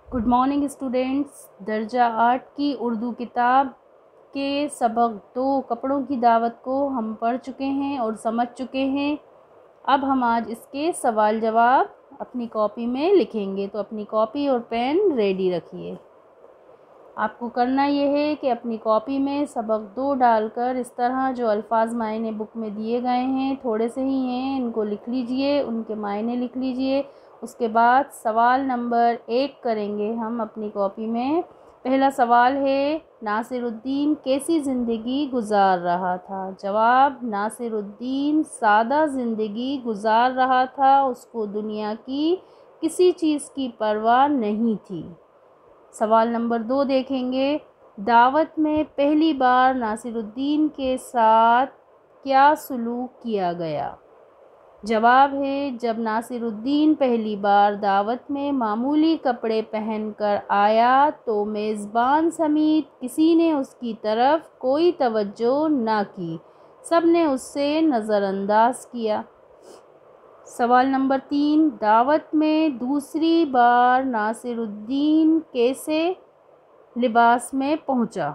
Good morning students. दर्जा 8 की उर्दू किताब के सबक 2 कपड़ों की दावत को हम पढ़ चुके हैं और समझ चुके हैं। अब हम आज इसके सवाल जवाब अपनी कॉपी में लिखेंगे, तो अपनी कॉपी और पेन रेडी रखिए। आपको करना यह है कि अपनी कॉपी में सबक 2 डालकर इस तरह जो अल्फाज मायने बुक में दिए गए हैं, थोड़े से ही हैं, इनको लिख लीजिए, उनके मायने लिख लीजिए। उसके बाद सवाल नंबर 1 करेंगे हम अपनी कॉपी में। पहला सवाल है, नासिरुद्दीन कैसी ज़िंदगी गुजार रहा था? जवाब, नासिरुद्दीन सादा ज़िंदगी गुजार रहा था, उसको दुनिया की किसी चीज़ की परवाह नहीं थी। सवाल नंबर 2 देखेंगे, दावत में पहली बार नासिरुद्दीन के साथ क्या सलूक किया गया? जवाब है, जब नासिरुद्दीन पहली बार दावत में मामूली कपड़े पहनकर आया तो मेज़बान समेत किसी ने उसकी तरफ कोई तवज्जो ना की, सब ने उससे नज़रअंदाज किया। सवाल नंबर 3, दावत में दूसरी बार नासिरुद्दीन कैसे लिबास में पहुंचा?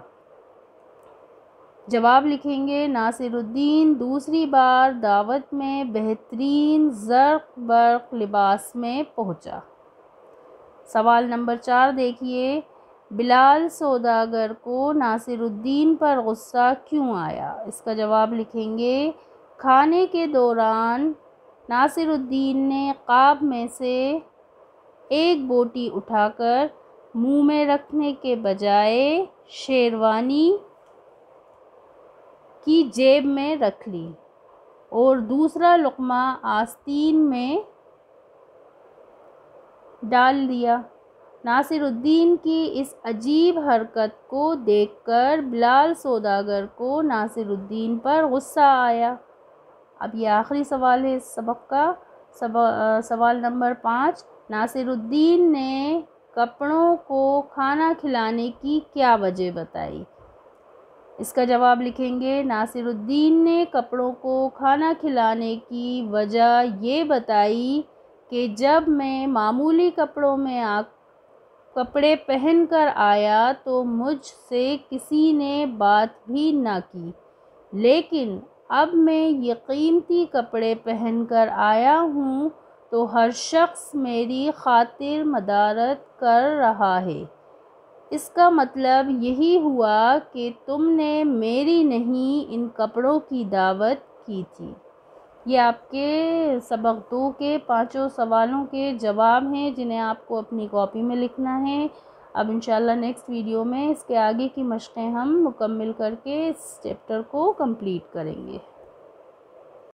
जवाब लिखेंगे, नासिरुद्दीन दूसरी बार दावत में बेहतरीन ज़र्क बर्क लिबास में पहुंचा। सवाल नंबर 4 देखिए, बिलाल सौदागर को नासिरुद्दीन पर गुस्सा क्यों आया? इसका जवाब लिखेंगे, खाने के दौरान नासिरुद्दीन ने क़ाब में से एक बोटी उठाकर मुंह में रखने के बजाय शेरवानी की जेब में रख ली और दूसरा लुक़मा आस्तीन में डाल दिया। नासिरुद्दीन की इस अजीब हरकत को देखकर बिलाल सौदागर को नासिरुद्दीन पर गुस्सा आया। अब ये आखिरी सवाल है इस सबक का। सवाल नंबर 5, नासिरुद्दीन ने कपड़ों को खाना खिलाने की क्या वजह बताई? इसका जवाब लिखेंगे, नासिरुद्दीन ने कपड़ों को खाना खिलाने की वजह ये बताई कि जब मैं मामूली कपड़ों में कपड़े पहनकर आया तो मुझसे किसी ने बात भी ना की, लेकिन अब मैं ये कीमती कपड़े पहनकर आया हूँ तो हर शख्स मेरी खातिर मदारत कर रहा है। इसका मतलब यही हुआ कि तुमने मेरी नहीं इन कपड़ों की दावत की थी। ये आपके सबक 2 के 5 सवालों के जवाब हैं जिन्हें आपको अपनी कॉपी में लिखना है। अब इंशाल्लाह नेक्स्ट वीडियो में इसके आगे की मशक़ें हम मुकम्मल करके इस चैप्टर को कंप्लीट करेंगे।